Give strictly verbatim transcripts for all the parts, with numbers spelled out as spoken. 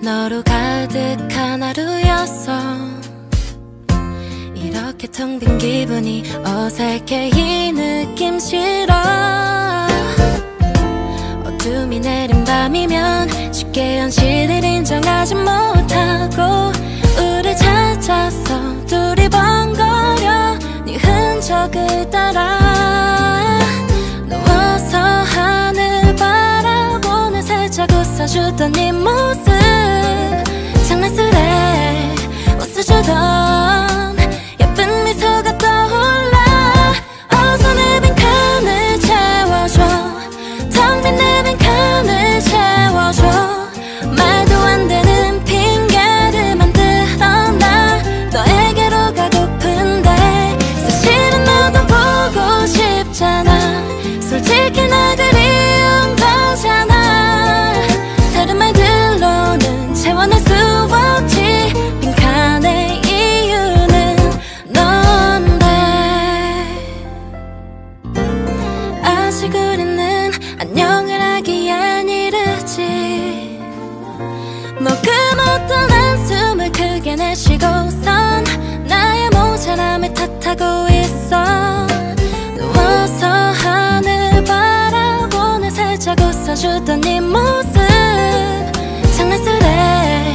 너로 가득한 하루였어. 이렇게 텅 빈 기분이 어색해. 이 느낌 싫어. 어둠이 내린 밤이면 쉽게 현실을 인정하지 못하고 우릴 찾아서 둘이 번거려 네 흔적을 따라. 누워서 하늘 바라보는 살짝 웃어주던 네 모습, 장난스레 웃어주던 예쁜 미소가 떠올라. 어서 내 빈칸을 채워줘. 텅 빈 내 빈칸을 채워줘. 말도 안 되는 핑계를 만들어 나 너에게로 가고픈데 사실은 너도 보고 싶잖아. 솔직히 날 그리운 거잖아. 다른 말들로는 채워낼 수 없지. 빈칸의 이유는 넌데 아직 우리는 안녕을 하기엔 이르지. 머금 어떤 한숨을 크게 내쉬고선 나의 모자람을 탓하고 있어. 누워서 하늘 바라보는 살짝 웃어주던 네 모습, 장난스레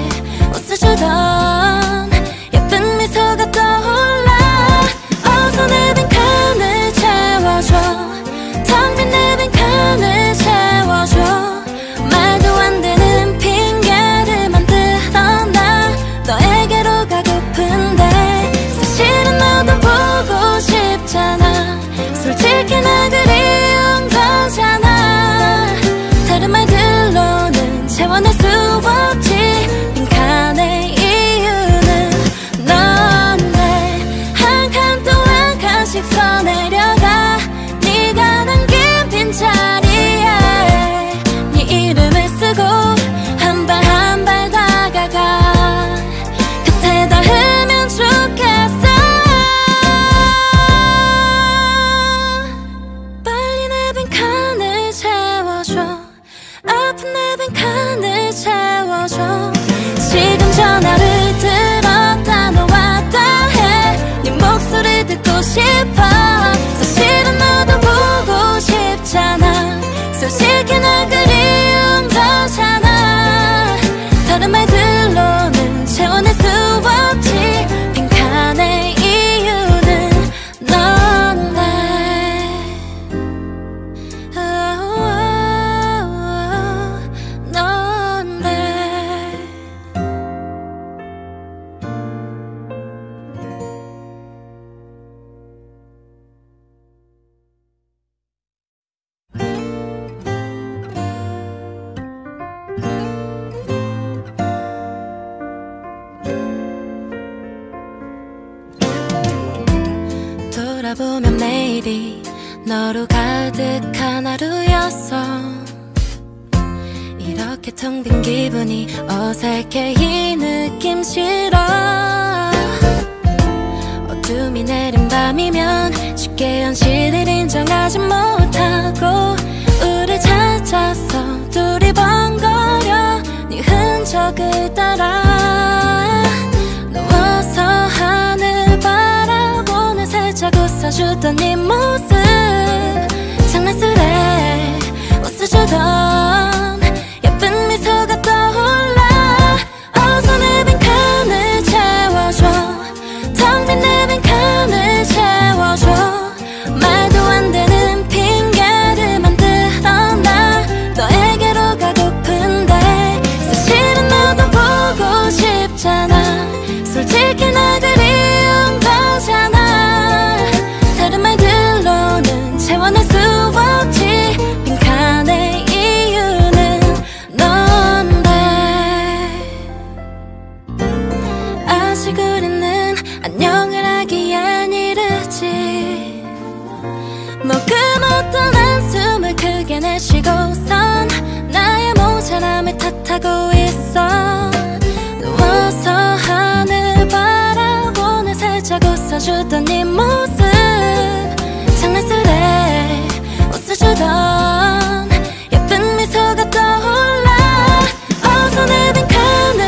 웃어주던 예쁜 미소가 떠올라. 어서 내 빈칸을 채워줘. 텅 빈 내 빈칸을 채워줘. 말도 안 되는 핑계를 만들어 나 너에게로 가고픈데 사실은 너도 보고 싶잖아. 솔직히 날 그리운 거잖아. 다른 말들로는 채워낼 수 없지. 빈칸의 이유는 넌데 한 칸 또 한 칸씩 써내려가. 네가 남긴 빈자리에 네 이름을 쓰고 한 발 한 발 다가가. 곁에 닿으면 좋겠어. 빨리 내 빈칸을 채워줘. 아픈 내 빈칸을 채워줘. 지금 전화를 들었다 놓았다 해. 네 목소리 듣고 싶어. 사실은 너도 보고 싶잖아. 솔직히 날 그리운 거잖아. 다른 말들로는 채워낼 수 없지. 빈칸의 이유는 넌데 넌데 돌아보면 매일이 너로 가득한 하루였어. 이렇게 텅 빈 기분이 어색해. 이 느낌 싫어. 어둠이 내린 밤이면 쉽게 현실을 인정하지 못하고 우릴 찾아서 둘이 번거려 네 흔적을 따라. 누워서 하늘 바라보는 살짝 웃어주던 네 모습, 장난스레 웃어주던 예쁜 미소가 떠올라. 어서 내 빈칸을 채워줘. 텅 빈 내 빈칸을 채워줘. 말도 안 되는 핑계를 만들어 나 너에게로 가고픈데 사실은 너도 보고 싶잖아. 솔직히 날 그리운 거잖아. 다른 말들로는 채워낼 수 없지. 빈칸의 이유는 넌데 아직 우리는 안녕을 하기엔 이르지. 머금 어떤 한숨을 크게 내쉬고선 나의 모자람을 탓하고 있어. 누워서 하늘 바라보는 살짝 웃어주던 네 모습, 장난스레 웃어주던 예쁜 미소가 떠올라. 어서 내 빈칸을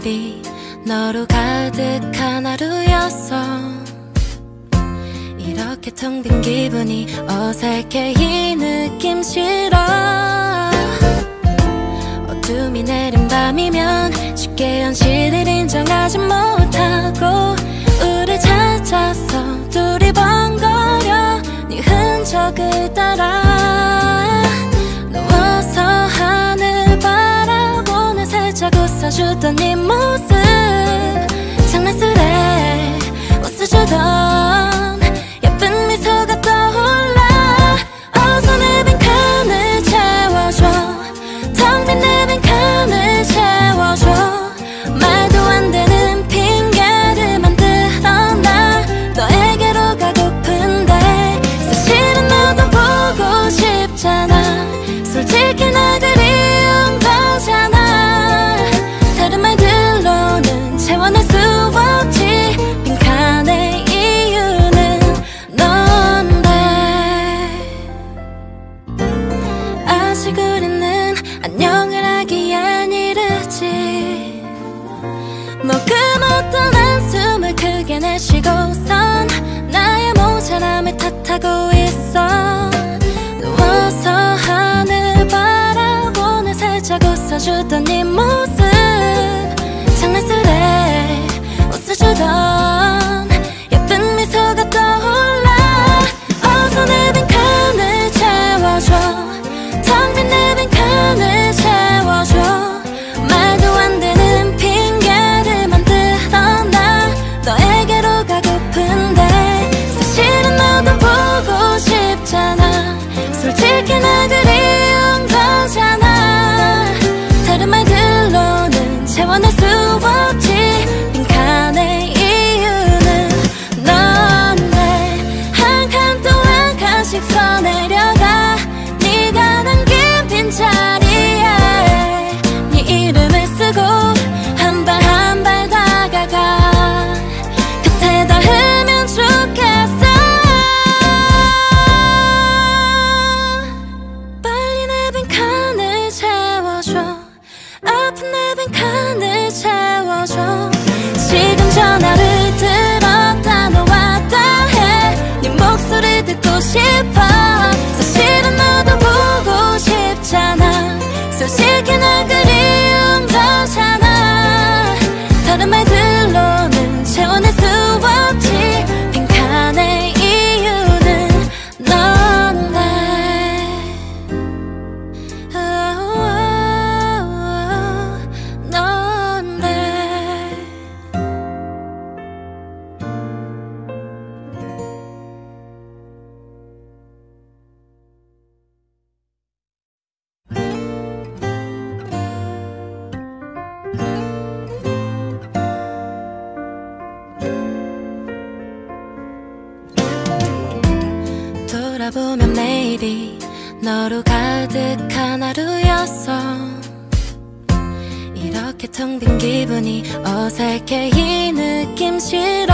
내일이 너로 가득한 하루였어. 이렇게 텅 빈 기분이 어색해. 이 느낌 싫어. 어둠이 내린 밤이면 쉽게 현실을 인정하지 못하고 우릴 찾아서 둘이 번거려 네 흔적을 따라. 누워서 하늘 바라보는 살짝 웃어주던 네 모습, 장난스레 웃어주던 예쁜 미소가 떠올라. 어서 내 빈칸을 채워줘. 텅 빈 내 빈칸을 채워줘. 말도 안 되는 핑계를 만들어 나 너에게로 가고픈데 사실은 너도 보고 싶잖아. 솔직히 나 그리운 거잖아. 다른 말들로는 채워낼 수 없지. 빈칸의 이유는 넌데 아직 우리는 안녕을 하기엔 이르지. 머금었던 한숨을 크게 내쉬고선 나의 모자람을 탓하고 있어. 누워서 하늘 바라보는 살짝 웃어주던 네 모습, 장난스레 웃어주던 예쁜 미소가 떠올라. 어서 내 빈칸을 채워줘. 텅 빈 내 빈칸을 채워줘. 말도 안 되는 핑계를 만들어 나 너에게로 가고픈데 사실은 너도 보고 싶잖아. 솔직히 나 그리운 거잖아. 다른 말들로는 채워낼 수 없지. 빈칸의 이유는 넌데 한 칸 또 한 칸씩 써내려가. 네가 남긴 빈자리에 네 이름을 쓰고 한 발 한 발 다가가. 끝에 닿으면 좋겠어. 빨리 내 빈칸을 채워줘. 아픈 내 빈칸을 채워줘. 지금 전화를 들었다 놓았다 해. 네 목소리 듣고 싶어. 사실은 너도 보고 싶잖아. 솔직히 나 그리운 거잖아. 다른 말들로는 채워낼 수 없지. 빈칸의 이유는 넌데 넌데 돌아보면 내일이 너로 가득한 하루였어. 이렇게 텅 빈 기분이 어색해. 이 느낌 싫어.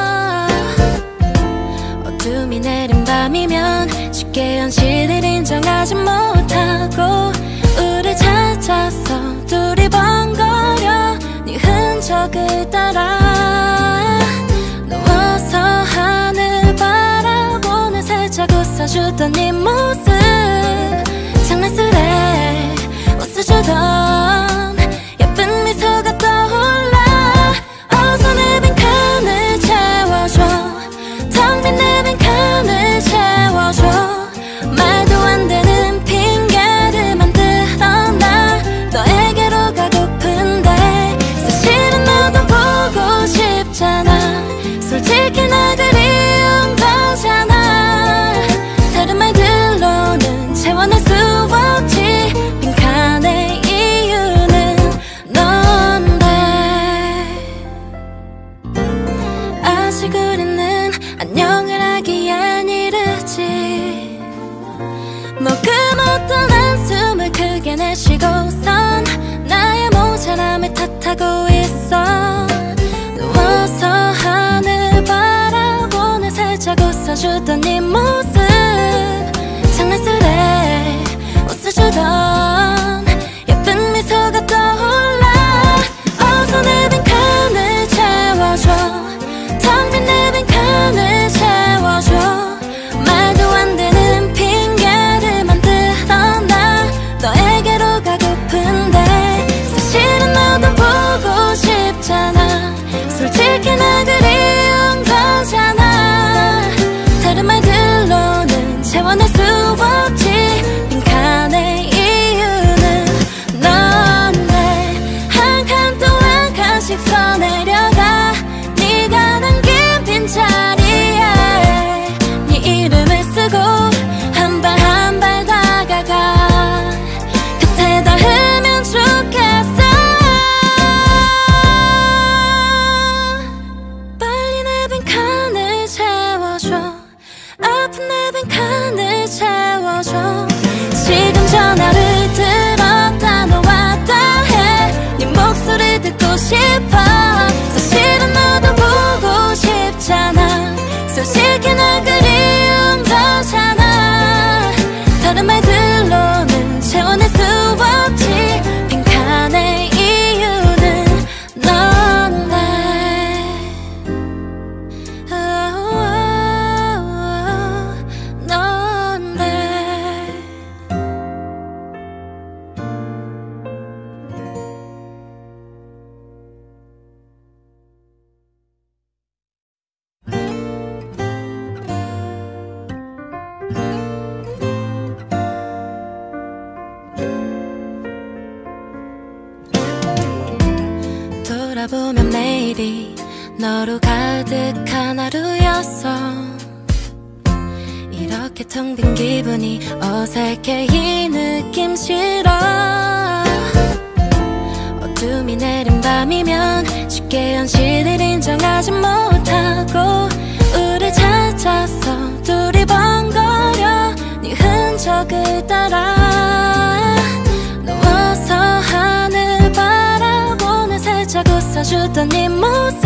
어둠이 내린 밤이면 쉽게 현실을 인정하지 못하고 우릴 찾아서 둘이 번거려 네 흔적을 따라. 누워서 하늘 바라보는 살짝 웃어주던 네 모습, 장난스레 웃어주던 예쁜 미소가 떠올라. 어서 내 빈칸을 채워줘. 텅 빈 내 빈칸을 채워줘. 말도 안 되는 핑계를 만들어 나 너에게로 가고픈데 사실은 너도 보고 싶잖아. 솔직히 나 그리운 거잖아. 다른 말들로는 채워낼 수 없지. 빈칸의 이유는 넌데 아직 우리는 안녕을 하기엔 이르지. 머금었던 한숨을 크게 내쉬고선 나의 모자람을 탓하고 있어. 누워서 하늘 바라보는 살짝 웃어주던 네 모습, 장난스레 웃어주던 예쁜 미소가 떠올라. 어서 내 내려가 네가 남긴 빈자리에 네 이름을 쓰고 한 발 한 발 다가가 곁에 닿으면 좋겠어. 빨리 내 빈칸을 채워줘. 아픈 내 빈칸을 채워줘. 지금 전화를 들었다 놓았다 해. 네 목소리 듣고 싶어. 사실은 너도 보고 싶잖아. 솔직히 날 그리운 거잖아. 다른 말들로는 채워낼 수 없지. 빈칸의 이유는 넌데. 돌아보면 매일이 너로 가득한 하루였어. 이렇게 텅 빈 기분이 어색해. 이 느낌 싫어. 어둠이 내린 밤이면 쉽게 현실을 인정하지 못하고 우릴 찾아서 둘이 번거려 네 흔적을 따라. 누워서 하늘 바라보는 살짝 웃어주던 네 모습.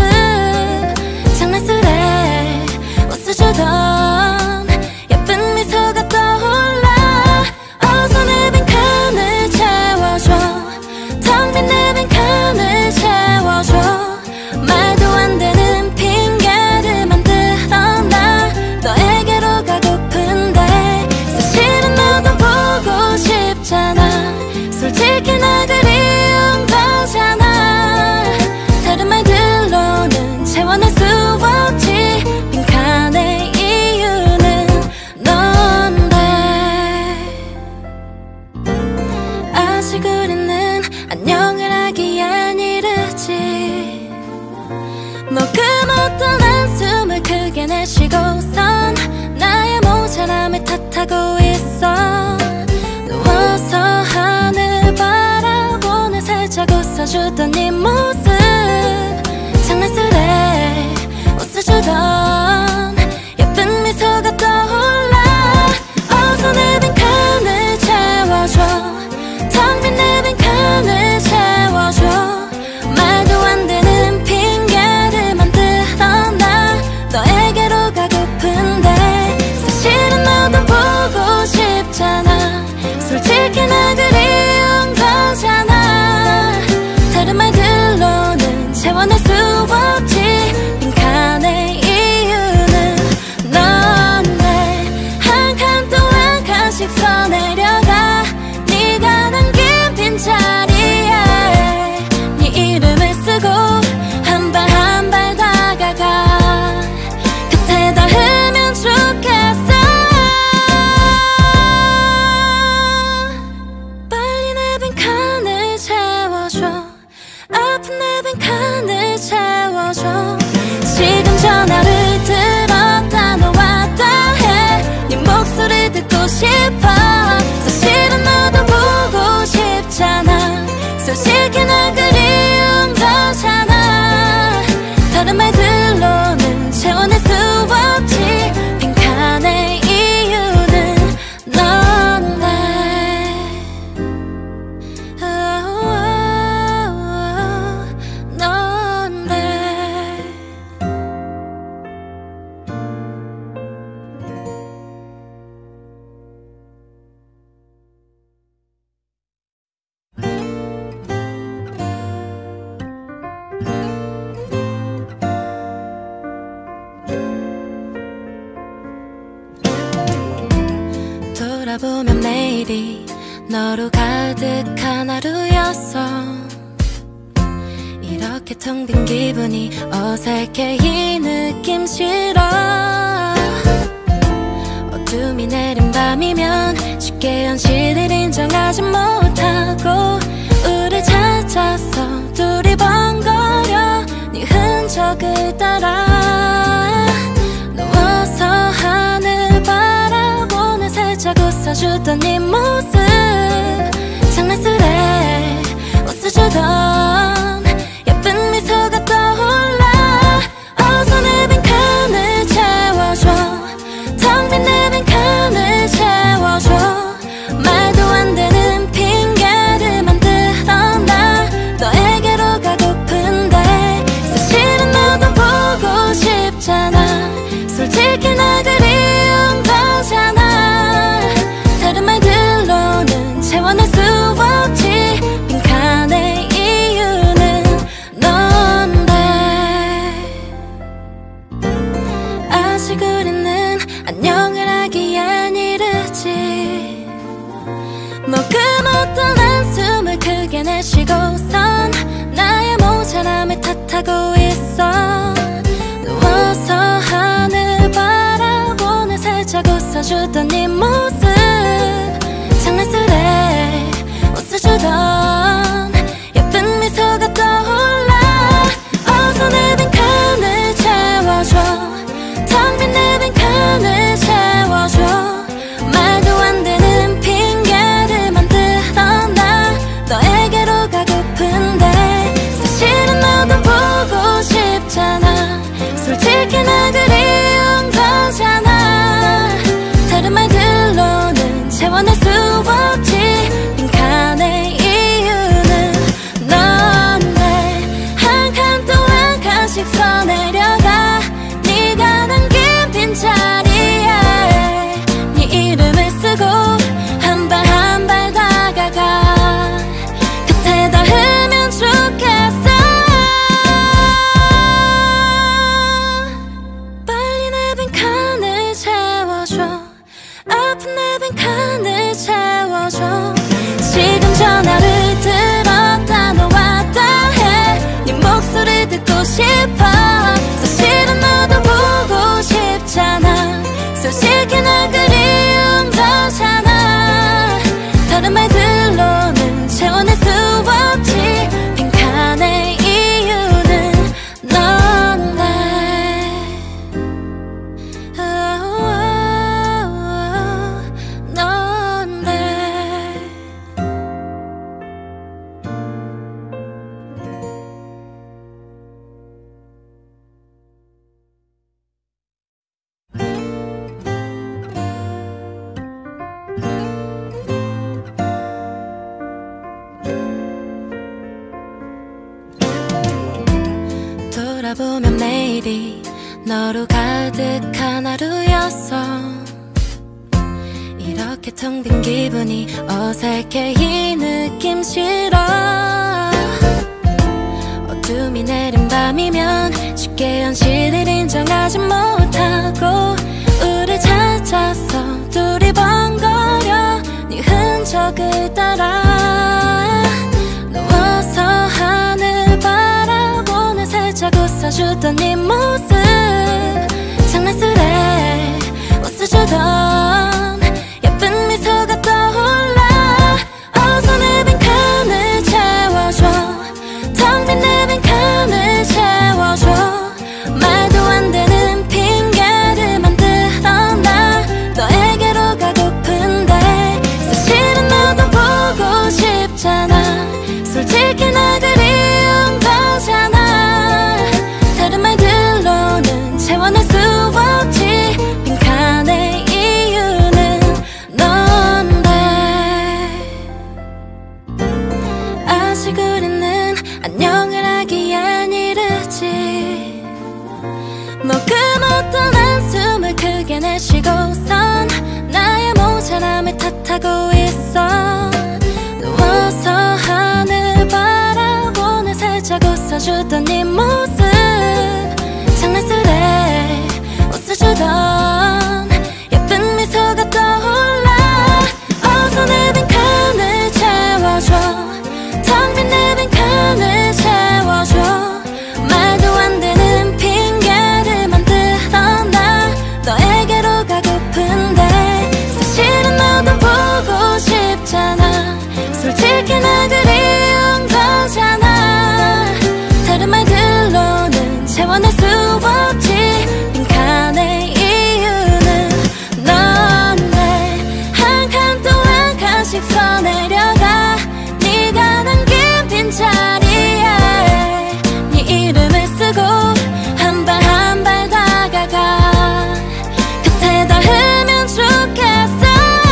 장난스레 웃어주던 예쁜 미소가 떠올라. 어서 내 빈칸을 채워줘. 텅 빈 내 빈칸을 채워줘. 말도 안 되는 핑계를 만들어 나 너에게로 가고픈데 사실은 너도 보고 싶잖아. 솔직히 날 그리운 거잖아. 다른 말들로는 채워낼 수 없지. 빈칸의 이유는 넌데. 아직 우리는 안녕을 하기엔 이르지. 머금 어떤 한숨을 크게 내쉬고선 나의 모자람을 탓하고 있어. 누워서 하늘 바라보는 살짝 웃어주던 네 모습. 장난스레 웃어주던 예쁜 미소가 떠올라. 어서 내 빈칸을 채워줘. 텅 빈 내 빈칸을 채워줘. 말도 안 되는 핑계를 만들어 나 너에게로 가고픈데 사실은 너도 보고 싶잖아. 솔직히 날 그리운 거잖아. 다른 말들로는 채워낼 수 없지. 빈칸의 이유는 넌데. 한 칸 또 한 칸씩 더 내려가 네가 남긴 빈자리에 네 이름을 쓰고 한 발 한 발 다가가 곁에 닿으면 좋겠어. 빨리 내 빈칸을 채워줘. 아픈 내 빈칸을 채워줘. 지금 전화를 들었다 놓았다 해. 네 목소리 듣고 싶어. 사실은 너도 보고 싶잖아. 솔직히 날 그리운 거잖아. 다른 말들로는 채워낼 수 없지. 빈칸의 이유는 넌데. 넌데. 돌아보면 매일이 너로 가득한 하루였어. 이렇게 텅 빈 기분이 어색해. 이 느낌 싫어. 어둠이 내린 밤이면 쉽게 현실을 인정하지 못하고 우릴 찾아서 둘이 번거려 흔적을 따라 누워서 하늘 바라보는 살짝 웃어주던 네 모습 장난스레 웃어주던 예쁜 미소가 떠올라 어서 내 빈칸을 채워줘 텅 빈 내 빈칸을 채워줘 말도 안 되는 핑계를 만들어 나 너에게로 가고픈데 사실은 너도 보고 싶잖아 솔직히 나 그리운 거잖아 다른 말들로는 채워낼 수 없지 빈칸의 이유는 넌데 아직 우리는 안녕을 하기엔 이르지 머금었던 한숨을 크게 내쉬고선 나의 모자람을 탓하고 있어 누워서 하늘 바라보는 살짝 웃어주던 네 모습 장난스레 웃어주던 예쁜 미소가 떠올라 어서 내 빈칸을 채워줘 텅 빈 내 빈칸을 채워줘 말도 안 되는 핑계를 만들어 나 너에게로 가고픈데 사실은 너도 보고 싶잖아 솔직히 나 그리운 거잖아 다른 말들로는 채워낼 수 없지 빈칸의 이유는 넌데 한 칸 또 한 칸씩 써내려가 네가 남긴 빈자리에 네 이름을 쓰고 한 발 한 발 다가가 끝에 닿으면 좋겠어 빨리 내 빈칸을 채워줘 아픈 내 빈칸을 채워줘 지금 전화를 들었다 놓았다 해 네 목소리 듣고 싶어 사실은 너도 보고 싶잖아 솔직히 나 그리운 거잖아 다른 말들로는 채워낼 수 없지 빈칸의 이유는 넌데 넌데 돌아보면 매일이 너로 가득한 하루였어 이렇게 텅 빈 기분이 어색해 이 느낌 싫어 어둠이 내린 밤이면 쉽게 현실을 인정하지 못하고 우릴 찾았어 둘이 번거려 네 흔적을 따라 누워서 하늘 바라보는 살짝 웃어주던 네 모습 장난스레 웃어주던 예쁜 미소가 떠올라 어서 내 빈칸을 채워줘 텅 빈 내 빈칸을 채워줘 말도 안 되는 핑계를 만들어 나 너에게로 가고픈데 사실은 너도 보고 싶잖아 솔직히 나 그리운 거잖아 다른 말들로는 채워낼 수 없지 빈칸의 이유는 넌데 아직 우리는 안녕을 하기엔 이르지 머금었던 한숨을 크게 내쉬고선 나의 모자람을 탓하고 있어 누워서 하늘 바라보는 살짝 웃어주던 네 모습 장난스레 웃어주던 예쁜 미소가 떠올라 어서 내 빈칸을 채워줘 텅 빈 내 빈칸을 채워줘 말도 안 되는 핑계를 만들어 나 너에게로 가고픈데 사실은 너도 보고 싶잖아 솔직히 나 그리운 거잖아 다른 말들 채워낼 수 없지. 빈칸의 이유는 넌 내 한 칸 또 한 칸씩 써내려가. 네가 남긴 빈자리에 네 이름을 쓰고 한 발 한 발 다가가. 끝에 닿으면 좋겠어.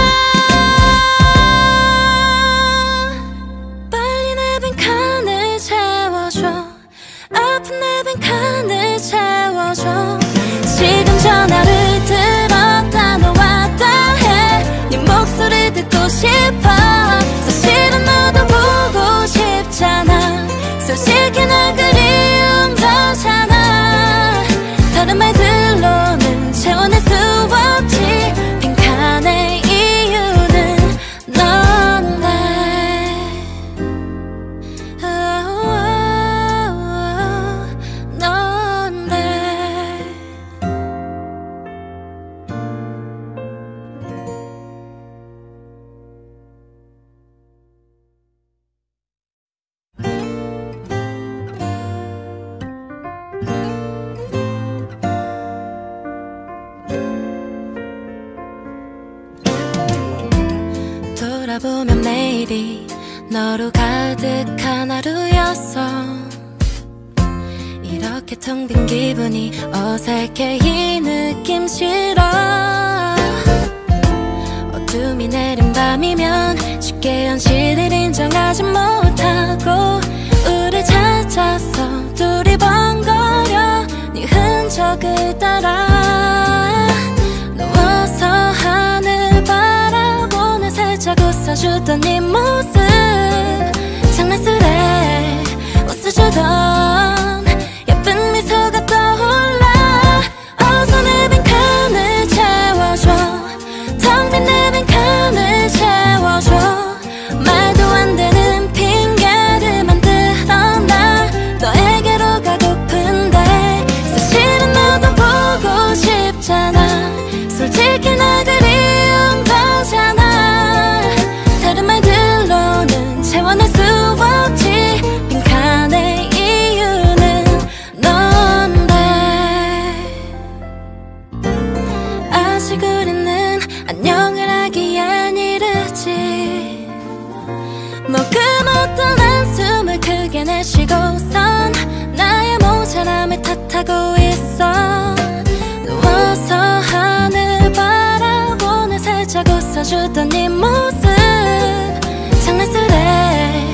빨리 내 빈칸을 채워줘. 아픈 내 빈칸을 채워줘. 지금 전화를 들었다 놓았다 해. 네 목소리 듣고 싶어. 사실은 너도 보고 싶잖아. 솔직히 날 그리운 거잖아. 다른 말들로는 채워낼 수 없지. 빈칸의 이유는 넌데. 돌아보면 내일이 너로 가득한 하루였어. 이렇게 텅 빈 기분이 어색해. 이 느낌 싫어. 어둠이 내린 밤이면 쉽게 현실을 인정하지 못하고 우릴 찾아서 둘이 번거려. 네 흔적을 따라 누워서 하늘 바라보는 살짝 웃어주던 네 모습. 장난스레 웃어주던 예쁜 미소가 떠올라. 어서 내 빈칸을 채워줘. 텅 빈 내 빈칸을 채워줘. 말도 안 되는 핑계를 만들어 나 너에게로 가고픈데. 사실은 너도 보고 싶잖아. 솔직히 날 그리운 거잖아. 다른 말들로는 채워낼 수 없지. 빈칸의 이유는 넌데. 아직 우리는 안녕을 하기엔 이르지. 머금 어떤 한숨을 크게 내쉬고선 나의 모자람을 탓하고 있어. 누워서 하늘 바라보는 살짝 웃어주던 네 모습. 장난스레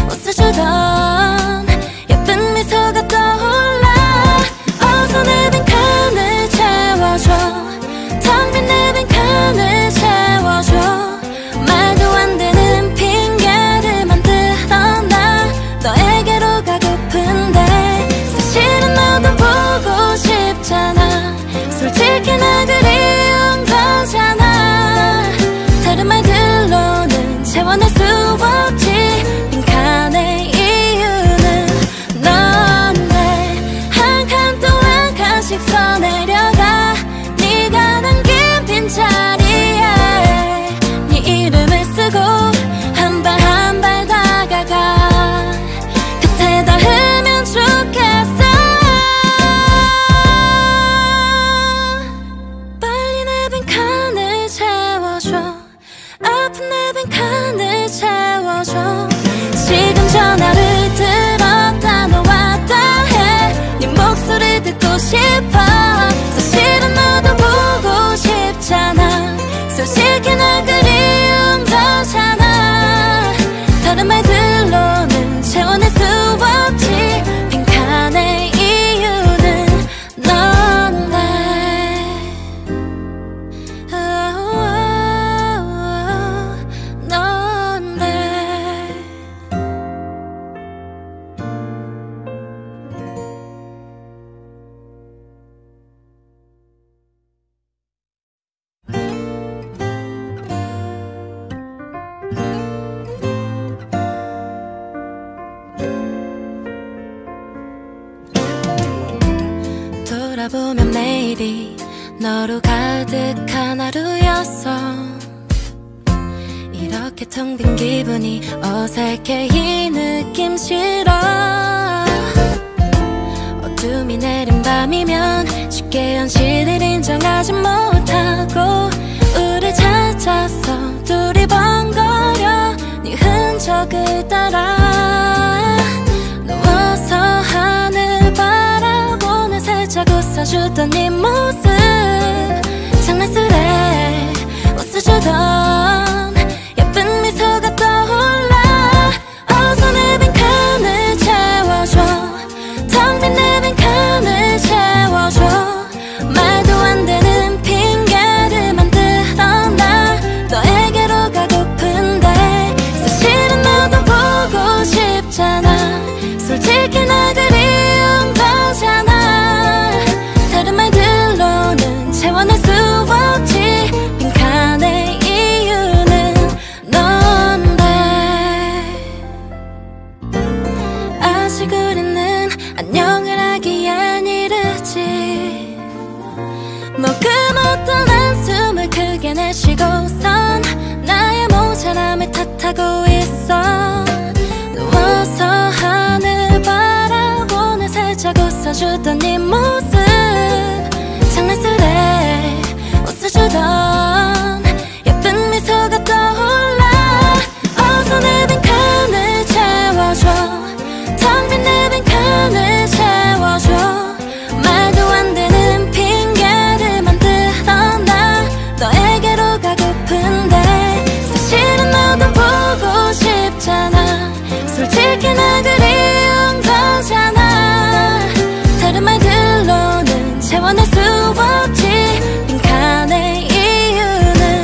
웃어주던 예쁜 미소가 떠올라. 어서 내 빈칸을 채워줘. 텅 빈 내 빈칸을 채워줘. 말도 안 되는 핑계를 만들어 나 너에게로 가고픈데. 사실은 너도 보고 싶잖아. 솔직히 날 그리운 거잖아. 다른 말들로는 채워낼 수 없지. 빈칸의 이유는 넌데 한 칸 또 한 칸씩 써내려가. 네가 남긴 빈자리에 네 이름을 쓰고 한 발 한 발 다가가. 끝에 닿으면 좋겠어. 빨리 내 빈칸을 채워줘. 아픈 내 빈칸을 채워줘. 지금 전화를 들었다 놓았다 해. 네 목소리 듣고 싶어. 사실은 너도 보고 싶잖아. 솔직히 날 그리운 거잖아. 다른 말들로는 채워낼 수 없지. 빈칸의 이유는 넌데. 넌데. 돌아보면 내일이 너로 가득한 하루였어. 이렇게 텅 빈 기분이 어색해. 이 느낌 싫어. 어둠이 내린 밤이면 쉽게 현실을 인정하지 못하고 우릴 찾아서 둘이 번거려 네 흔적을 따라 누워서 하늘 바라보는 살짝 웃어주던 네 모습 장난스레 웃어주던 예쁜 미소가 떠올라 어서 내 빈칸을 채워줘 텅 빈 내 빈칸을 채워줘 말도 안 되는 핑계를 만들어 나 너에게로 가고픈데 사실은 너도 보고 싶잖아 솔직히 나 그리운 거잖아 다른 말들로는 채워낼 수 없지 빈칸의 이유는 넌데 아직 우리는 안녕을 하기엔 이르지 머금 어떤 한숨을 크게 내쉬고선 나의 모자람을 탓하고 있어 누워서 하늘 바라보는 살짝 웃어주던 네 모습 장난스레 웃어주던 예쁜 미소가 떠올라 어서 내 빈칸을 채워줘 텅 빈 내 빈칸을 채워줘 말도 안 되는 핑계를 만들어 나 너에게로 가고픈데 사실은 너도 보고 싶잖아 솔직히 나 그리운 거잖아 다른 말들로는 채워낼 수 없지 빈칸의 이유는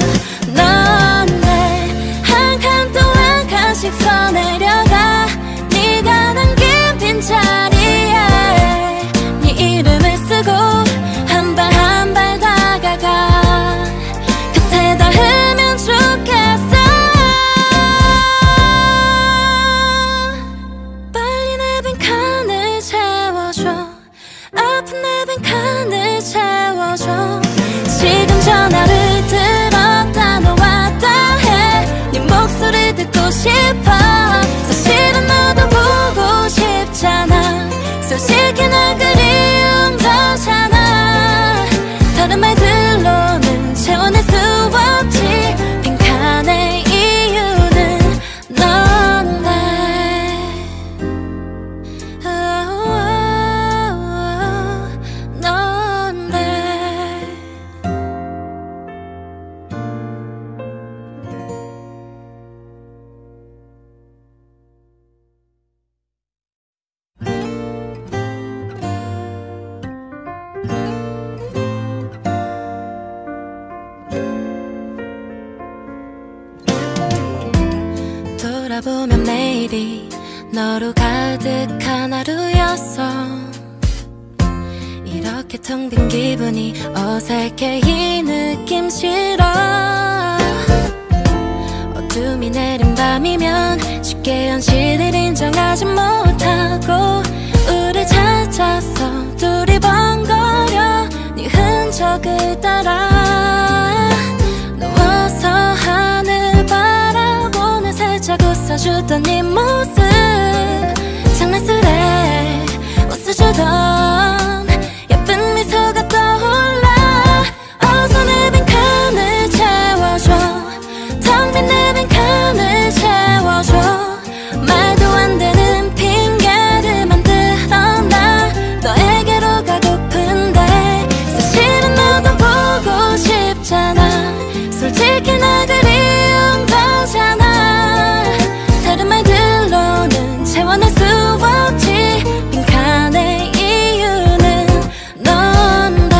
넌데 한 칸 또 한 칸씩 써내려가 네가 남긴 빈자리에 네 이름을 쓰고 한 발 한 발 다가가 곁에 닿으면 좋겠어 빨리 내 빈칸을 채워줘 아픈 내 빈칸을 채워줘 지금 전화를 들었다 놓았다 해 네 목소리 듣고 싶어 사실은 너도 보고 싶잖아 솔직히 나 그리운 거잖아 다른 말들로는 채워낼 수 없지 빈칸의 이유는 넌데 넌데 돌아보면 매일이 너로 가득한 하루였어 이렇게 텅 빈 기분이 어색해 이 느낌 싫어 어둠이 내린 밤이면 쉽게 현실을 인정하지 못하고 우릴 찾아서 둘이 번거려 네 흔적을 따라 누워서 하늘 바라보는 살짝 웃어주던 네 모습 장난스레 웃어주던 예쁜 미소가 떠올라 어서 내 빈칸을 채워줘 텅 빈 내 빈칸을 채워줘 말도 안 되는 핑계를 만들어 나 너에게로 가고픈데 사실은 너도 보고 싶잖아 솔직히 나 그리운 거잖아 다른 말들로는 채워낼 수 없지 빈칸의 이유는 넌데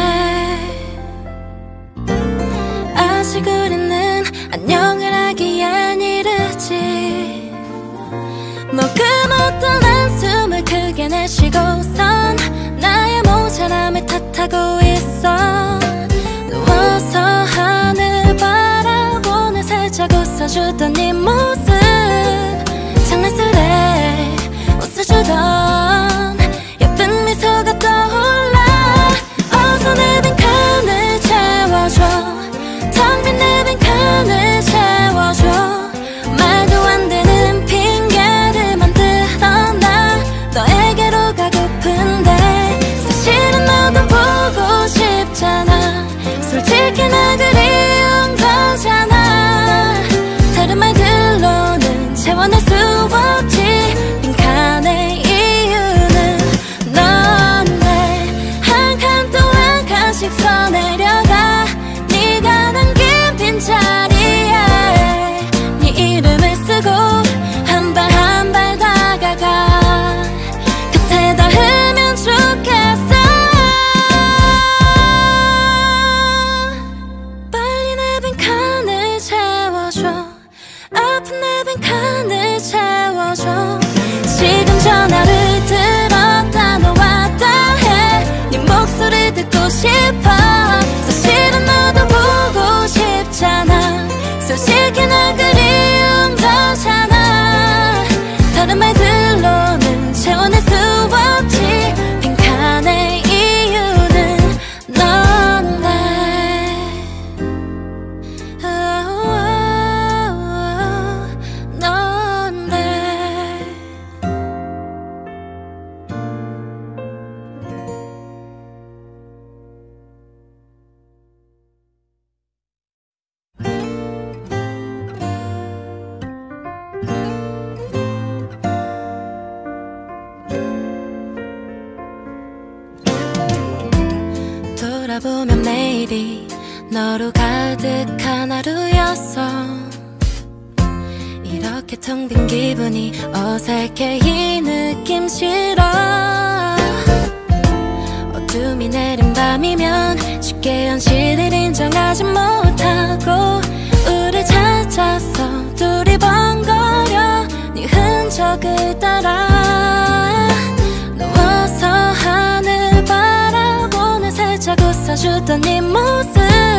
아직 우리는 안녕을 하기엔 이르지 머금 어떤 한숨을 크게 내쉬고선 나의 모자람을 탓하고 있어 누워서 하늘 바라보는 살짝 웃어주던 네 모습 장난스레 웃어주던 예쁜 미소가 떠올라 어서 내 빈칸을 채워줘 텅 빈 내 빈칸을 채워줘 말도 안 되는 핑계를 만들어 나 너에게로 가고픈데 쉽잖아. 솔직히 나 그리운 거잖아. 다른 말들로는 채워낼 수 없지. 빈칸의 이유는 넌데 한 칸 또 한 칸씩 써내려가. 네가 남긴 빈자리에 네 이름을 쓰고 한 발 한 발 다가가. 곁에 닿으면 좋겠어. 빨리 내 빈칸을 채워줘. 아픈 내 빈칸을 채워줘. 지금 전화를 들었다 놓았다 해. 네 목소리 듣고 싶어. 사실은 너도 보고 싶잖아. 솔직히 나 그리운 거잖아. 다른 말들로는 채워낼 수 없지. 빈칸의 이유는 넌데 넌데 돌아보면 내일이 너로 가득한 하루였어. 이렇게 텅 빈 기분이 어색해. 이 느낌 싫어. 어둠이 내린 밤이면 쉽게 현실을 인정하지 못하고 우릴 찾아서 둘이 번거려. 네 흔적을 따라 누워서 하늘 바라보는 살짝 웃어주던 네 모습.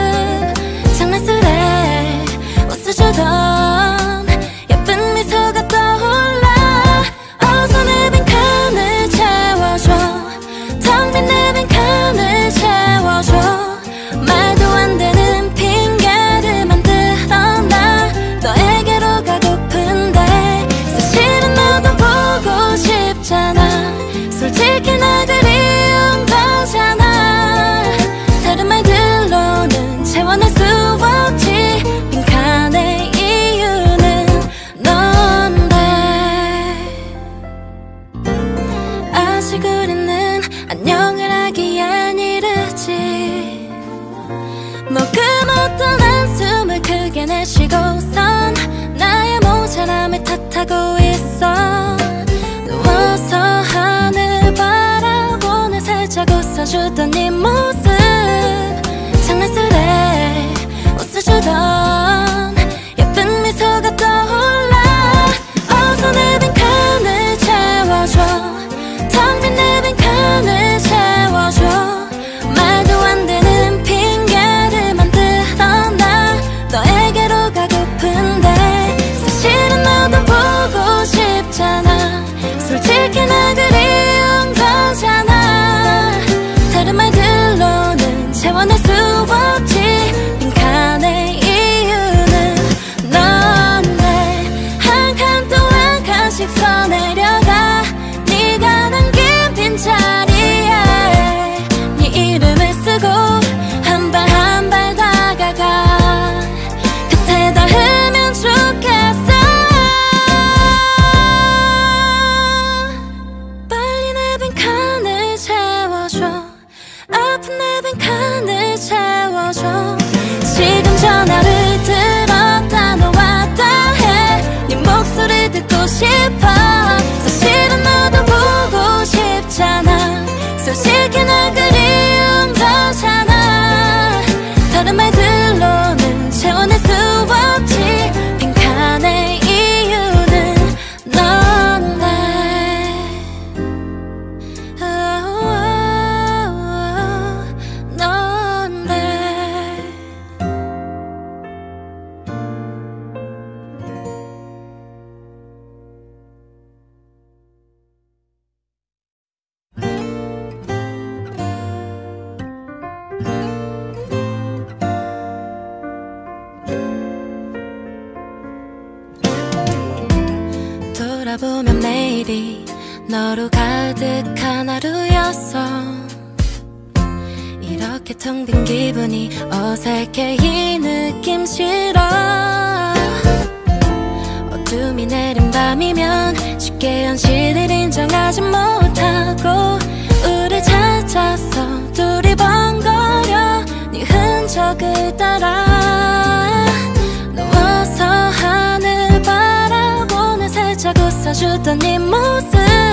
장난스레 웃어주던 예쁜 미소가 떠올라. 어서 내 빈칸을 채워줘. 텅 빈 내 빈칸을 채워줘. 말도 안 되는 핑계를 만들어 나 너에게로 가고픈데 사실은 너도 보고 싶잖아. 솔직히 나 그리운 거잖아. 다른 말들로는 채워낼 수 없지. 빈칸의 이유는 넌데 아직 우리는 안녕을 하기엔 이르지. 머금 어떤 한숨을 크게 내쉬고선 나의 모자람을 탓하고 있어. 누워서 하늘 바라보는 살짝 웃어주던 네 모습. 장난스레 웃어주던 예쁜 미소가 떠올라. 어서 내 빈칸을 채워줘. 텅 빈 내 빈칸을 채워줘. 말도 안 되는 핑계를 만들어 나 너에게로 가고픈데 사실은 너도 보고 싶잖아. 솔직히 나 그리운 거잖아. 다른 말들로는 채워낼 수 없지. 빈칸의 이유는 넌데 한 칸 또 한 칸씩 써내려가. 네가 남긴 빈자리에 네 이름을 쓰고 한 발 한 발 다가가. 곁에 닿으면 좋겠어. 빨리 내 빈칸을 채워줘. 아픈 내 빈칸을 채워줘. 지금 전화를 들었다 놓았다 해. 네 목소리 듣고 싶어. 사실은 너도 보고 싶잖아. 솔직히 나 그리운 거잖아. 다른 말들로는 채워낼 수 없지. 빈칸의 이유는 넌데 넌데 돌아보면 내일이 너로 가득한 하루였어. 이렇게 이렇게 텅 빈 기분이 어색해. 이 느낌 싫어. 어둠이 내린 밤이면 쉽게 현실을 인정하지 못하고 우릴 찾아서 둘이 번거려 네 흔적을 따라 누워서 하늘 바라보는 살짝 웃어주던 네 모습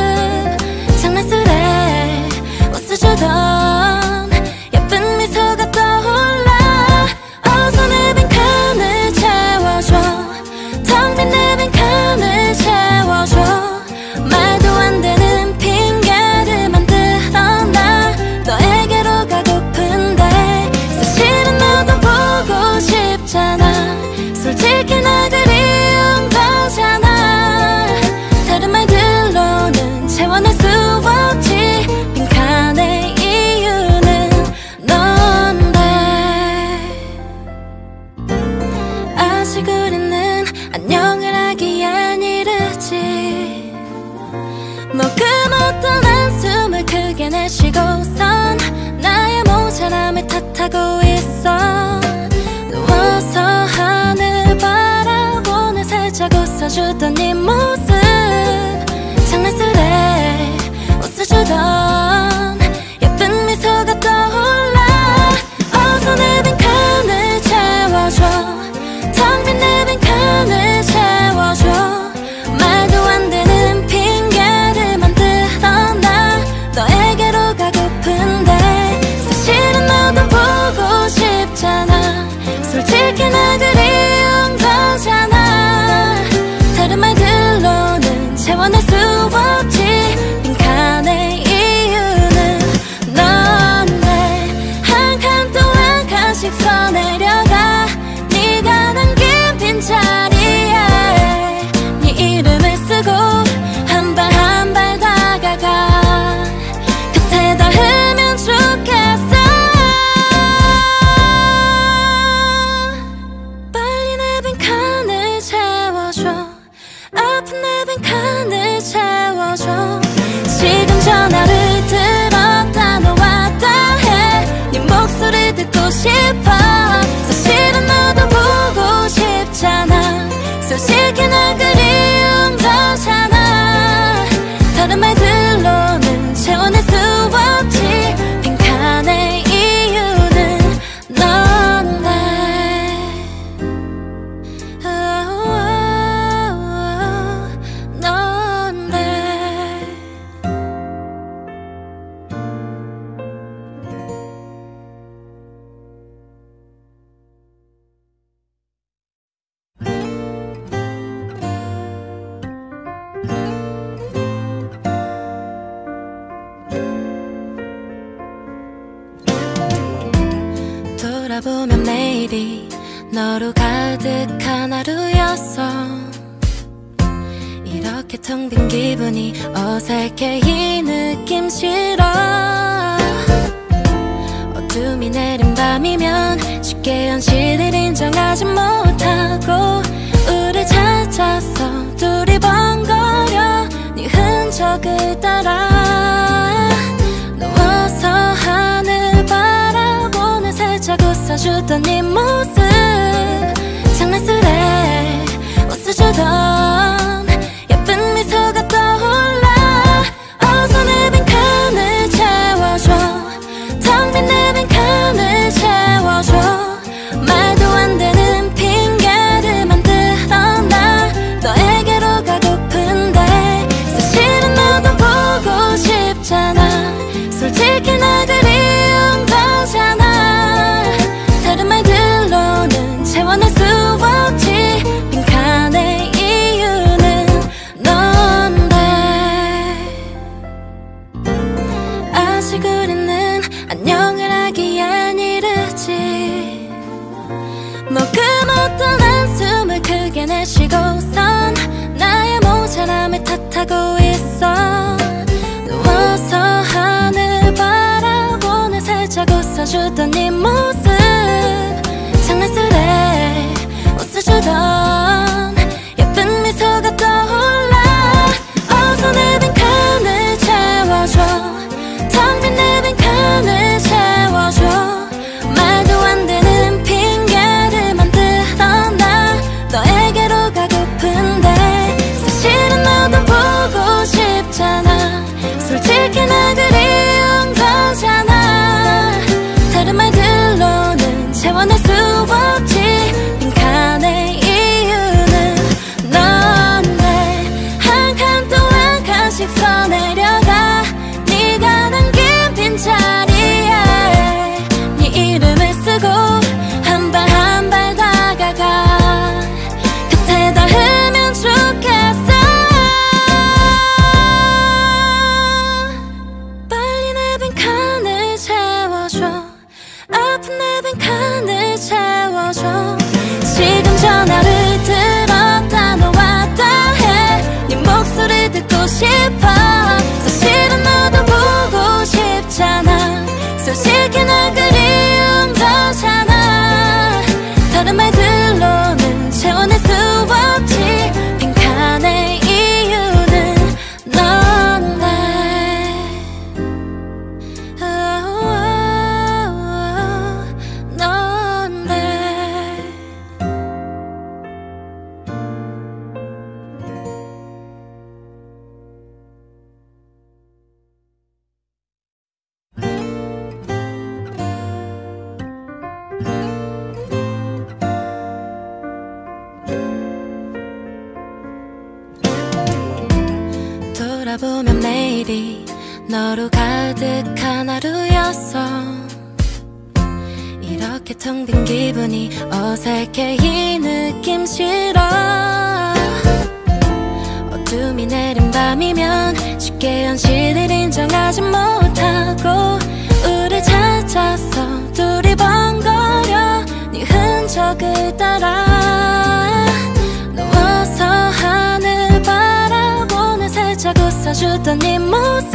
장난스레 웃어주던 예쁜 미소가 떠올라. 어서 내 빈칸을 채워줘. 텅 빈 내 빈칸을 채워줘. 말도 안 되는 핑계를 만들어 나 너에게로 가고픈데 사실은 너도 보고 싶잖아. 솔직히 나 그리운 거잖아. 다른 말들로는 채워낼 수 없지. 빈칸의 이유는 넌데 아직 우리는 안녕을 하기엔 이르지. 머금었던 한숨을 크게 내쉬고선 나의 모자람을 탓하고 있어. 누워서 하늘 바라보는 살짝 웃어주던 네 모습 장난스레 웃어주던 예쁜 미소가 떠올라. 어서 내 빈칸을 채워줘. 텅 빈 내 빈칸을 채워줘. 말도 안 되는 핑계를 만들어 나 너에게로 가고픈데 사실은 너도 보고 싶잖아. 솔직히 나 그리운 거잖아. 다른 말들로는 채워낼 수 없지. 빈칸의 이유는 넌데 한 칸 또 한 칸씩 써내려가. 네가 남긴 빈자리에 네 이름을 쓰고 한 발 한 발 다가가. 곁에 닿으면 좋겠어. 빨리 내 빈칸을 채워줘. 아픈 내 빈칸을 채워줘. 지금 전화를 들었다 놓았다 해. 네 목소리 듣고 싶어. 사실은 너도 보고 싶잖아. 솔직히 나 그리운 거잖아. 다른 말들로는 채워낼 수 없지. 빈칸의 이유는 넌데 넌데 돌아보면 매일이 너로 가득한 하루였어. 이렇게 텅 빈 기분이 어색해. 이 느낌 싫어. 어둠이 내린 밤이면 쉽게 현실을 인정하지 못하고 우릴 찾아서 둘이 번거려 네 흔적을 따라 누워서 하늘 바라보는 살짝 웃어주던 네 모습 장난스레 웃어주던 예쁜 미소가 떠올라. 어서 내 빈칸을 채워줘. 텅 빈 내 빈칸을 채워줘. 말도 안 되는 핑계를 만들어 나 너에게로 가고픈데 사실은 너도 보고 싶잖아. 솔직히 나 그리운 거잖아. 다른 말들로는 채워낼 수 없지. 빈칸의 이유는 넌데 아직 우리는 안녕을 하기엔 이르지. 머금었던 한숨을 크게 내쉬고선 나의 모자람을 탓하고 있어. 누워서 하늘 바라보는 살짝 웃어주던 네 모습 장난스레 웃어주던 예쁜 미소가 떠올라. 어서 내 빈칸을 채워줘. 텅 빈 내 빈칸을 채워줘. 듣고 싶어. 사실은 너도 보고 싶잖아. 솔직히 날 그리운 거잖아. 다른 말들로는 채워낼 수 없지. 빈칸의 이유는 넌데. 넌데. 돌아보면 매일이 너로 가득한 하루였어. 이렇게 텅 빈 기분이 어색해. 이 느낌 싫어. 어둠이 내린 밤이면 쉽게 현실을 인정하지 못하고 우릴 찾아서 둘이 번거려. 네 흔적을 따라 누워서 하늘 바라보는 살짝 웃어주던 네 모습.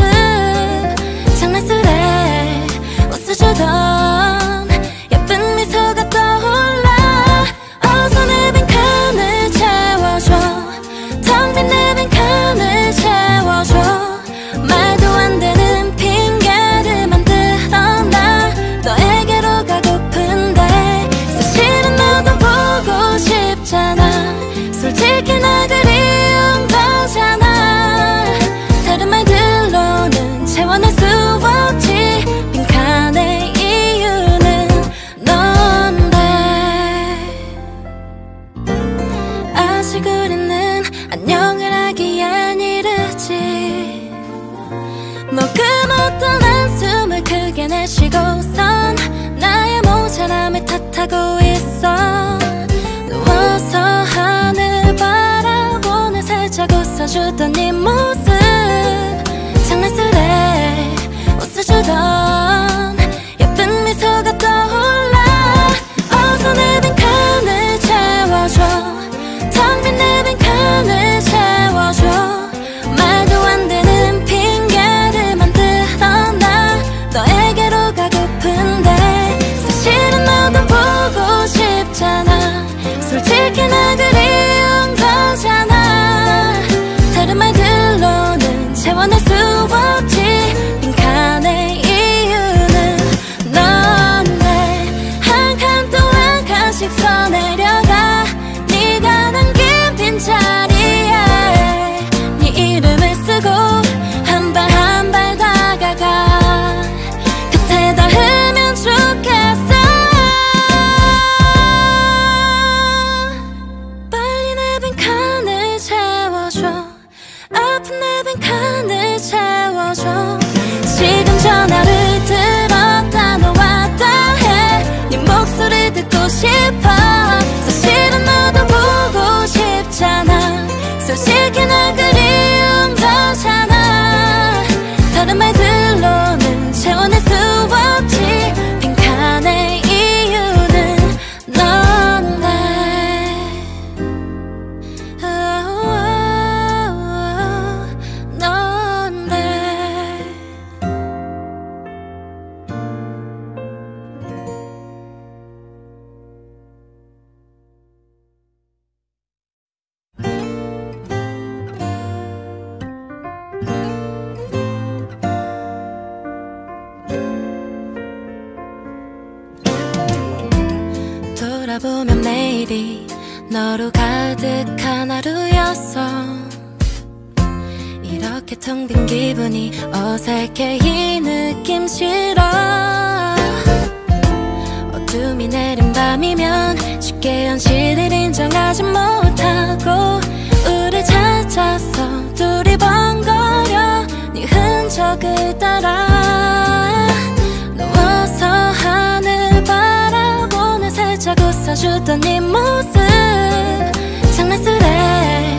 장난스레 웃어주던 예쁜 미소가 떠올라. 어서 내 빈칸을 채워줘. 텅 빈 내 빈칸을 채워줘. 말도 안 되는 핑계를 만들어 나 너에게로 가고픈데. 사실은 너도 보고 싶잖아. 솔직히 날 그리운 거잖아. 다른 말들로는 채워낼 수 없지. 빈칸의 이유는 넌데. 아직 우리는 안녕을 하기엔 이르지. 머금 어떤 한숨을 크게 내쉬고선 나의 모자람을 탓하고 있어. 누워서 하늘 바라보는 살짝 웃어주던 네 모습. 장난스레 웃어주던 예쁜 미소가 떠올라. 어서 내 빈칸을 채워줘. 텅 빈 내 빈칸을 채워줘. 말도 안 되는 핑계를 만들어 나 너에게로 가고픈데. 사실은 너도 보고 싶잖아. 솔직히 날 그리운 거잖아. 다른 말들로는 채워낼 수 없지. 빈칸의 이유는 넌데. 한 칸 또 한 칸씩 써내려가. 네가 남긴 빈자리에 네 이름을 쓰고 한 발 한 발 다가가. 곁에 닿으면 좋겠어. 빨리 내 빈칸을 채워줘. 아픈 내 빈칸을 채워줘. 지금 전화를 들었다 놓았다 해. 네 목소리 듣고 싶어. 사실은 너도 보고 싶잖아. 솔직히 날 그리운 거잖아. 다른 말들로는 채워낼 수 없지. 빈칸의 이유는 넌데. 넌데. 돌아보면 매일이 너로 가득한 하루였어. 이렇게 텅 빈 기분이 어색해. 이 느낌 싫어. 어둠이 내린 밤이면 쉽게 현실을 인정하지 못하고 우릴 찾아서 둘이 번거려. 네 흔적을 따라 누워서 하늘 바라보는 살짝 웃어주던 네 모습. 장난스레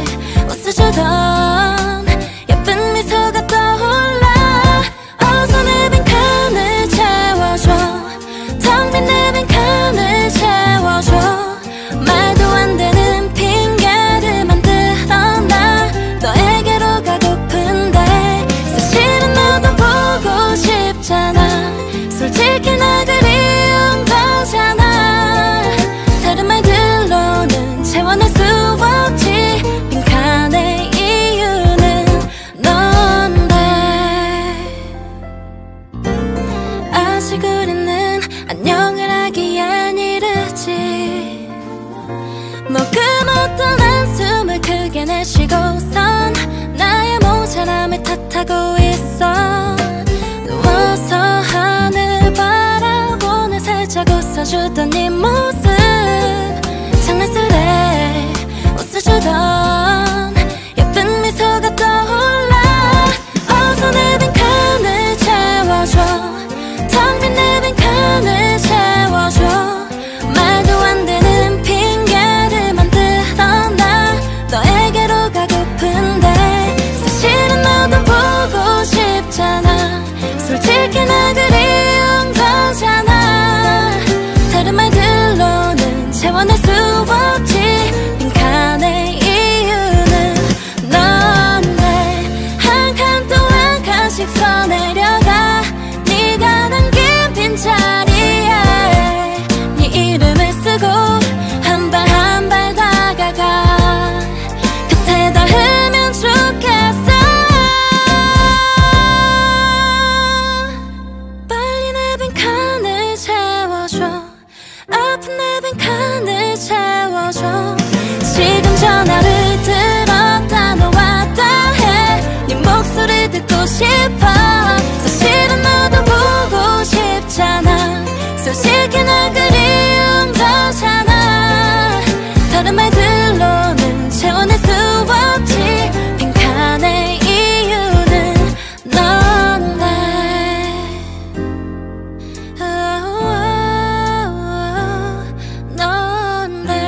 웃어주던 예쁜 미소가 떠올라. 어서 내 빈칸을 채워줘. 텅 빈 내 빈칸을 채워줘. 말도 안 되는 핑계를 만들어 나 너에게로 가고 솔직히 나 그리운 거잖아. 다른 말들로는 채워낼 수 없지. 빈칸의 이유는 넌데 아직 우리는 안녕을 하기엔 이르지. 머금 어떤 한숨을 크게 내쉬고선 나의 모자람을 탓하고 있어. 누워서 하늘 바라보는 살짝 웃어주던 네 모습, 장난스레 웃어주던 예쁜 미소가 떠올라. 어서 내 빈칸을 채워줘. 텅 빈 내 빈칸을 채워줘. 말도 안 되는 핑계를 만들어 나 너에게로 가고픈데 사실은 너도 보고 싶잖아. 솔직히 나 그리운 거잖아. 다른 말들로는 채워낼 수 없지. 빈칸의 이유는 넌데 한 칸 또 한 칸씩 써내려가. 네가 남긴 빈자리에 네 이름을 쓰고 한 발 한 발 다가가. 끝에 닿으면 좋겠어. 빨리 내 빈칸을 채워줘. 아픈 내 빈칸을 채워줘. 지금 전화를 들었다 놓았다 해. 네 목소리 듣고 싶어. 사실은 너도 보고 싶잖아. 솔직히 나 그리운 거잖아. 다른 말들로는 채워낼 수 없지. 빈칸의 이유는 넌데 넌데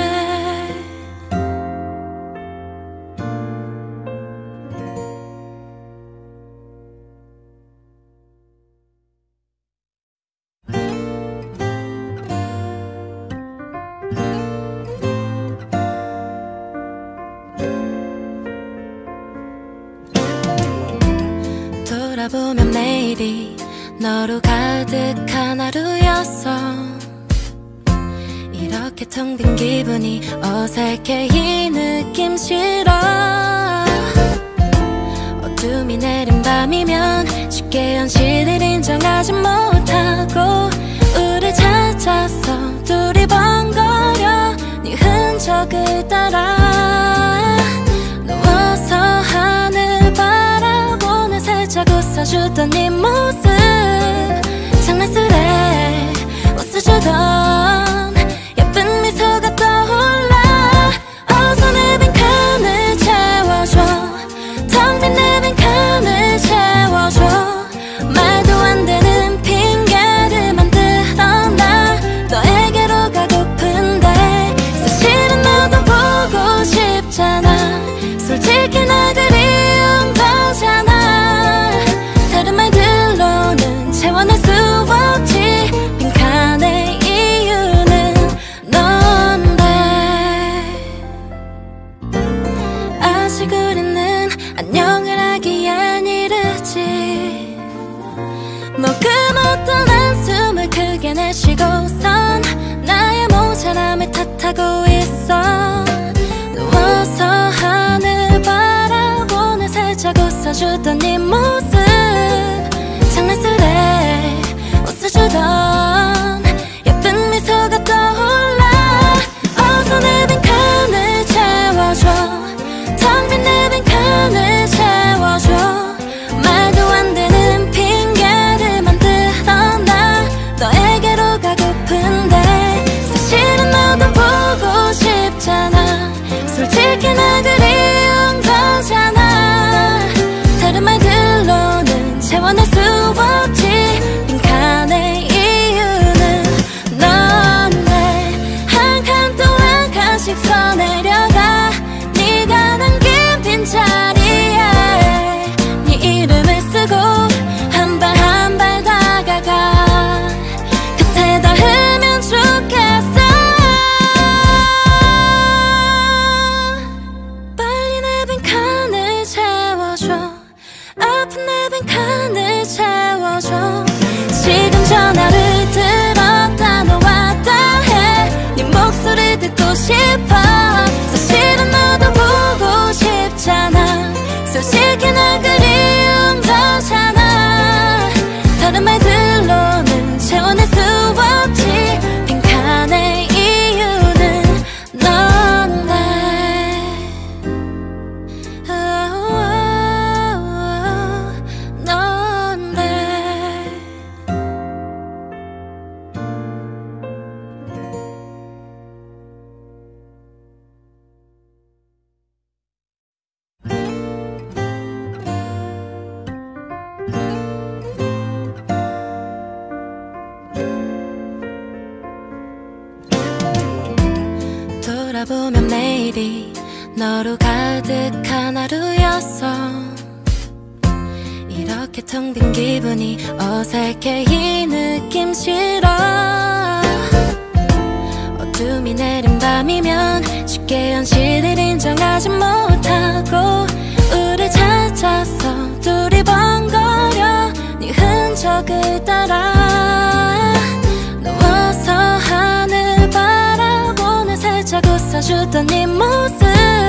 돌아보면 매일이 너로 가득한 하루였어. 이렇게 텅 빈 기분이 어색해. 이 느낌 싫어. 어둠이 내린 밤이면 쉽게 현실을 인정하지 못하고 우릴 찾아서 둘이 번거려 네 흔적을 따라. 누워서 하늘 바라보는 살짝 웃어주던 네 모습, 장난스레 웃어주던 예쁜 미소가 떠올라. 어서 내 빈칸을 채워줘. 텅 빈 내 빈칸을 채워줘. 말도 안 되는 핑계를 만들어 나 너에게로 가고픈데 사실은 너도 보고 싶잖아. 솔직히 나 그리운 거잖아. 다른 말들로는 듣고 싶어. 사실은 너도 보고 싶잖아. 솔직히 날 그리운 거잖아. 다른 말들로는 채워낼 수 없지. 빈칸의 이유는 넌데. 돌아보면 매일이 너로 가득한 하루였어. 이렇게 텅 빈 기분이 어색해. 이 느낌 싫어. 어둠이 내린 밤이면 쉽게 현실을 인정하지 못하고 우릴 찾아서 둘이 번거려. 네 흔적을 따라 누워서 하늘 바라보는 살짝 웃어주던 네 모습.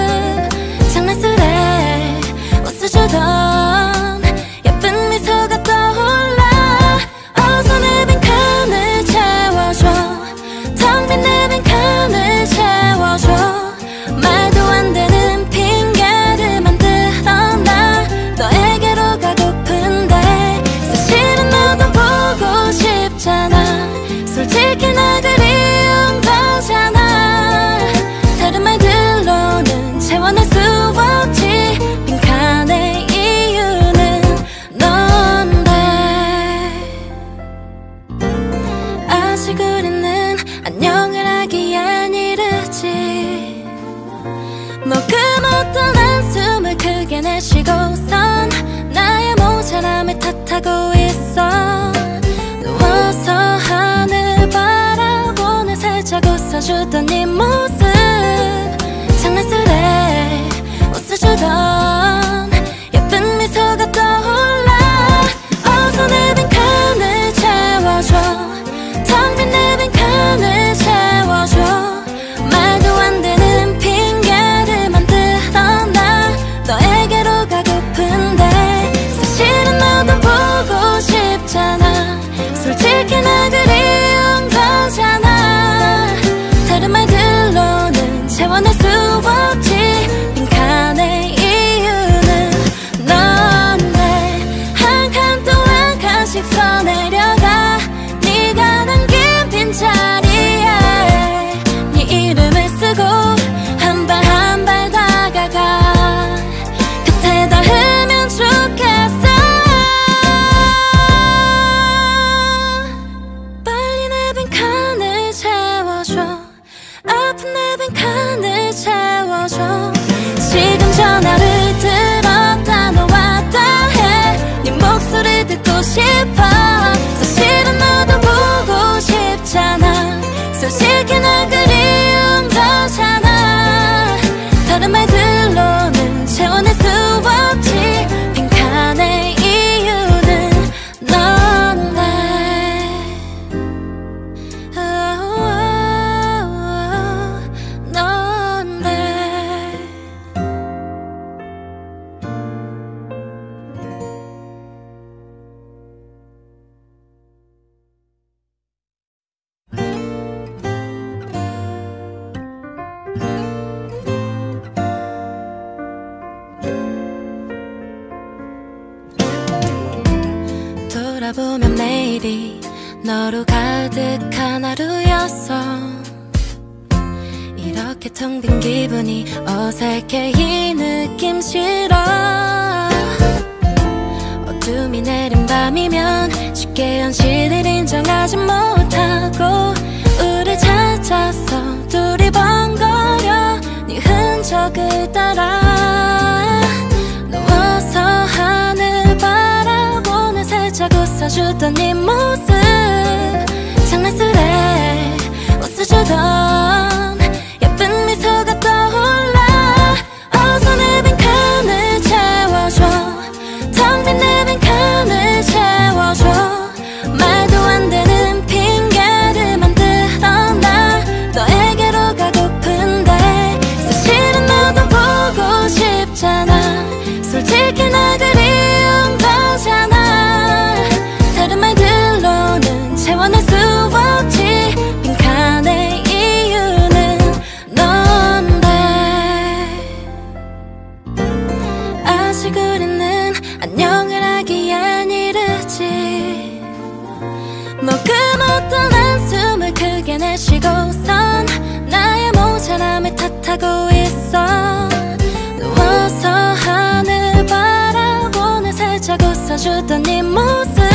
장난스레 웃어주던 예쁜 미소가 떠올라. 어서 내 빈칸을 채워줘. 텅 빈 내 빈칸을 채워줘. 말도 안 되는 핑계를 만들어 나 너에게로 가고픈데. 사실은 너도 보고 싶잖아. 솔직히 날 그리운 거잖아. 다른 말들로는 채워낼 수 없지. 빈칸의 이유는 넌데. 아직 우리는 안녕을 하기엔 이르지. 머금 어떤 한숨을 크게 내쉬고선 나의 모자람을 탓하고 있어. 누워서 하늘 바라보는 살짝 웃어주던 네 모습. 장난스레 웃어주던 예쁜 미소가 떠올라. 어서 내 빈칸을 채워줘. 텅 빈 내 빈칸을 채워줘. 말도 안 되는 핑계를 만들어 나 너에게로 가고픈데. 사실은 너도 보고 싶잖아. 솔직히 날 그리운 거잖아. 다른 말들로는 채워낼 수 없지. 빈칸의 이유는 넌데. 한 칸 또 한 칸씩 써내려가. 네가 남긴 빈자리에 네 이름을 쓰고 한 발 한 발 다가가. 끝에 닿으면 좋겠어. 빨리 내 빈칸을 채워줘. 아픈 내 빈칸을 채워줘. 지금 전화를 들었다 놓았다 해. 네 목소리 듣고 싶어. 사실은 너도 보고 싶잖아. 솔직히 날 그리운 거잖아. 다른 말들로는 채워낼 수 없지. 빈칸의 이유는 넌데. 넌데. 돌아보면 매일이 너로 가득한 하루였어. 이렇게 텅 빈 기분이 어색해. 이 느낌 싫어. 어둠이 내린 밤이면 쉽게 현실을 인정하지 못하고 우릴 찾아서 둘이 번거려. 네 흔적을 따라 누워서 하늘 바라보는 살짝 웃어주던 네 모습. 장난스레 웃어주던 예쁜 미소가 떠올라. 어서 내 빈칸을 채워줘. 텅 빈 내 빈칸을 채워줘. 말도 안 되는 핑계를 만들어 나 너에게로 가고 수 없지 빈칸의 이유는 넌데 아직 우리는 안녕을 하기엔 이르지 뭐 그 어떤 한숨을 크게 내쉬고선 나의 모자람을 탓하고 있어 누워서 하늘 바라보는 살짝 웃어주던 네 모습